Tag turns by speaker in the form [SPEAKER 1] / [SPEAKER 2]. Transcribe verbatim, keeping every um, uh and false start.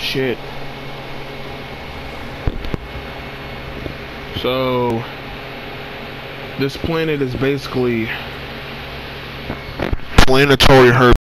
[SPEAKER 1] shit. So this planet is basically planetary herb.